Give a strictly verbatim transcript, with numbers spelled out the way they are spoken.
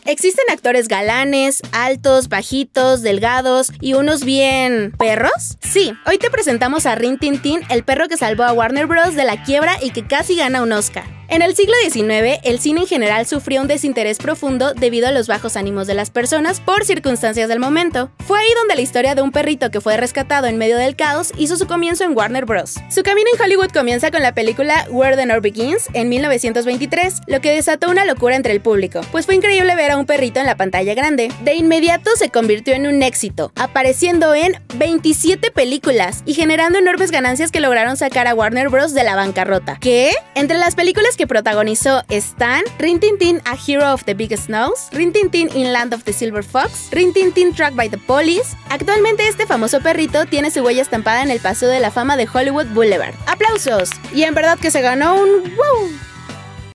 ¿Existen actores galanes, altos, bajitos, delgados y unos bien... perros? Sí, hoy te presentamos a Rin Tin Tin, el perro que salvó a Warner Bros. De la quiebra y que casi gana un Oscar. En el siglo diecinueve, el cine en general sufrió un desinterés profundo debido a los bajos ánimos de las personas por circunstancias del momento. Fue ahí donde la historia de un perrito que fue rescatado en medio del caos hizo su comienzo en Warner Bros. Su camino en Hollywood comienza con la película Where the North Begins en mil novecientos veintitrés, lo que desató una locura entre el público, pues fue increíble ver a un perrito en la pantalla grande. De inmediato se convirtió en un éxito, apareciendo en veintisiete películas y generando enormes ganancias que lograron sacar a Warner Bros. De la bancarrota. ¿Qué? Entre las películas que protagonizó están Rin Tin Tin, A Hero of the Biggest Snows, Rin Tin Tin in Land of the Silver Fox, Rin Tin Tin Tracked by the Police. Actualmente este famoso perrito tiene su huella estampada en el Paseo de la Fama de Hollywood Boulevard. ¡Aplausos! Y en verdad que se ganó un wow.